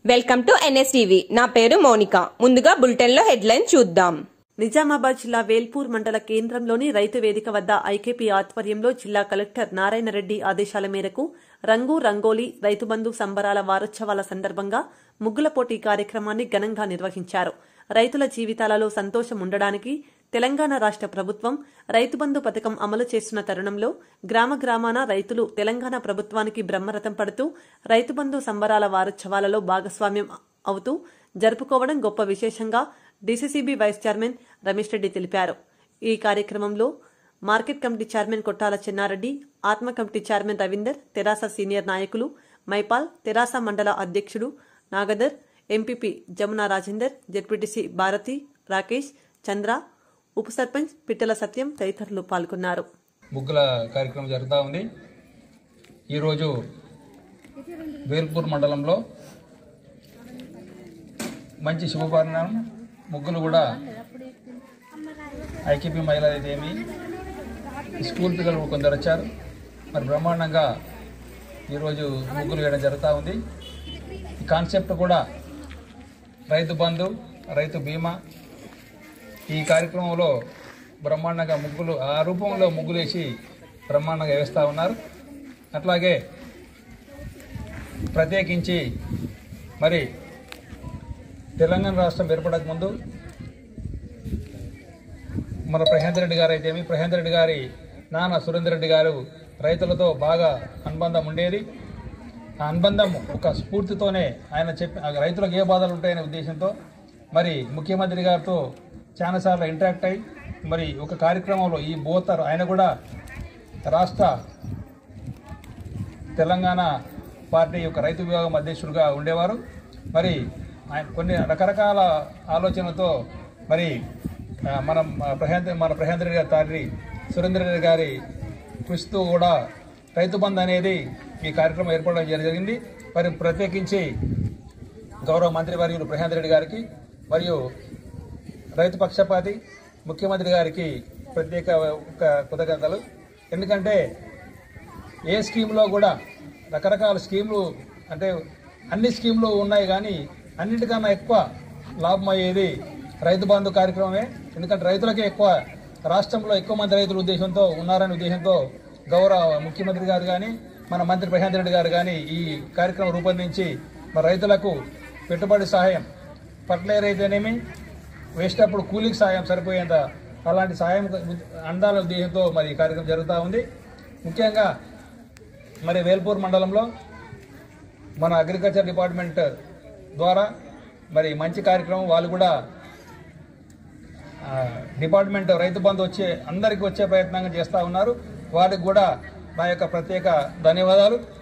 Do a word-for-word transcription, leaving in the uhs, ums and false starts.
Welcome to NSTV. నా పేరు Monica. ముందుగా బులెటిన్ లో హెడ్లైన్ చూద్దాం. నిజామాబాద్ జిల్లా వేల్పూర్ మండల కేంద్రంలోని రైతు వేదిక వద్ద ఐకేపీ ఆధ్వర్యంలో జిల్లా కలెక్టర్ నారాయణరెడ్డి ఆదేశాల మేరకు రంగు రంగోలీ రైతు బంధు సంబరాల వారోత్సవాల సందర్భంగా ముగ్గుల పోటీ కార్యక్రమాన్ని ఘనంగా నిర్వహించారు. రైతుల జీవితాలలో సంతోషం ఉండడానికి తెలంగాణ రాష్ట్ర ప్రభుత్వం రైతు బంధు పథకం అమలు చేస్తున్న తరుణంలో గ్రామ గ్రామాన రైతులు తెలంగాణ ప్రభుత్వానికి బ్రహ్మరథం పడుతూ రైతు బంధు సంబరాల వారోత్సవాలలో భాగస్వామ్యం అవుతూ జరుపుకోవడం గొప్ప విశేషంగా DCCB vice chairman Ramesh Reddy తెలిపారు. ఈ కార్యక్రమంలో market committee chairman Kottala Chennareddy, ATMA committee chairman Ravinder, TRS senior నాయకులు మైపాల్, తెరాస మండల అధ్యక్షుడు నాగదర్, ఎంపీపీ జమునా రాజేందర్, జెడ్పీటీసీ భారతి, రాకేష్, చంద్ర, ఉప సర్పంచ్ పిట్టల సత్యం తదితరులు పాల్గొన్నారు. ముగ్గుల కార్యక్రమం జరుగుతూ ఉంది. ఈరోజు వేల్పూర్ మండలంలో మంచి శుభపరిణామం. ముగ్గులు కూడా ఐకేపీ మహిళలు అయితే ఏమి స్కూల్ పిల్లలు కొందరు వచ్చారు. మరి బ్రహ్మాండంగా ఈరోజు ముగ్గులు వేయడం జరుగుతూ ఉంది. ఈ కాన్సెప్ట్ కూడా రైతు బంధు, రైతు బీమా. ఈ కార్యక్రమంలో బ్రహ్మాండంగా ముగ్గులు ఆ రూపంలో ముగ్గులు వేసి బ్రహ్మాండంగా వేస్తూ ఉన్నారు. అట్లాగే ప్రత్యేకించి మరి తెలంగాణ రాష్ట్రం ఏర్పడక ముందు మన ప్రహేందర్ రెడ్డి గారు అయితేమి ప్రహేందర్ రెడ్డి గారి నాన్న సురేందర్ రెడ్డి గారు రైతులతో బాగా అనుబంధం ఉండేది. ఆ అనుబంధం ఒక స్ఫూర్తితోనే ఆయన చెప్పి రైతులకు ఏ బాధలు ఉంటాయనే ఉద్దేశంతో మరి ముఖ్యమంత్రి గారితో చాలాసార్లు ఇంటరాక్ట్ అయ్యి మరి ఒక కార్యక్రమంలో ఈ బోతర్ ఆయన కూడా రాష్ట్ర తెలంగాణ పార్టీ యొక్క రైతు విభాగం అధ్యక్షుడిగా ఉండేవారు. మరి ఆయన కొన్ని రకరకాల ఆలోచనలతో మరి మనం ప్రహేంద్ర మన ప్రహేంద్ర రెడ్డి గారి తండ్రి సురేంద్ర రెడ్డి గారి కృషితో కూడా రైతు బంధు అనేది ఈ కార్యక్రమం ఏర్పడడం జరిగింది. మరి ప్రత్యేకించి గౌరవ మంత్రి వర్యులు ప్రహేంద్ర రెడ్డి గారికి మరియు రైతు పక్షపాతి ముఖ్యమంత్రి గారికి ప్రత్యేక కృతజ్ఞతలు. ఎందుకంటే ఏ స్కీమ్లో కూడా రకరకాల స్కీములు అంటే అన్ని స్కీములు ఉన్నాయి, కానీ అన్నిటికన్నా ఎక్కువ లాభం అయ్యేది రైతు బంధు కార్యక్రమమే. ఎందుకంటే రైతులకే ఎక్కువ, రాష్ట్రంలో ఎక్కువ మంది రైతుల ఉద్దేశంతో ఉన్నారనే ఉద్దేశంతో గౌరవ ముఖ్యమంత్రి గారు కానీ మన మంత్రి ప్రహేంద్ర రెడ్డి గారు కానీ ఈ కార్యక్రమం రూపొందించి మరి రైతులకు పెట్టుబడి సహాయం, ఫర్టిలైజర్ అయితేనేమి, వేసేటప్పుడు కూలీకి సాయం సరిపోయేంత అలాంటి సాయం అందాల ఉద్దేశంతో మరి ఈ కార్యక్రమం జరుగుతూ ఉంది. ముఖ్యంగా మరి వేల్పూర్ మండలంలో మన అగ్రికల్చర్ డిపార్ట్మెంట్ ద్వారా మరి మంచి కార్యక్రమం, వాళ్ళు కూడా డిపార్ట్మెంట్ రైతు బంధు వచ్చే అందరికీ వచ్చే ప్రయత్నంగా చేస్తూ ఉన్నారు. వారికి కూడా నా యొక్క ప్రత్యేక ధన్యవాదాలు.